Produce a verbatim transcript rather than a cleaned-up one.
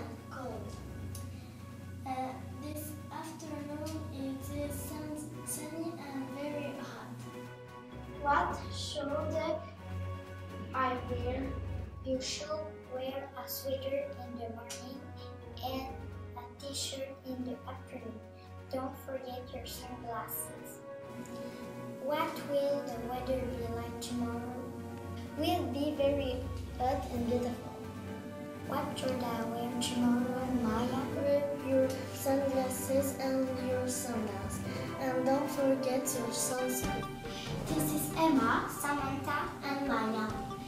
and cold. Uh, this afternoon it is sun- sunny and very hot. What should I wear? You should wear a sweater in the morning and a t-shirt in the afternoon. Don't forget your sunglasses. What will the weather be like tomorrow? Will be very hot and beautiful. What should I wear tomorrow, Maya? Wear your sunglasses and your sandals. And don't forget your sunscreen. This is Emma, Samantha, and Maya.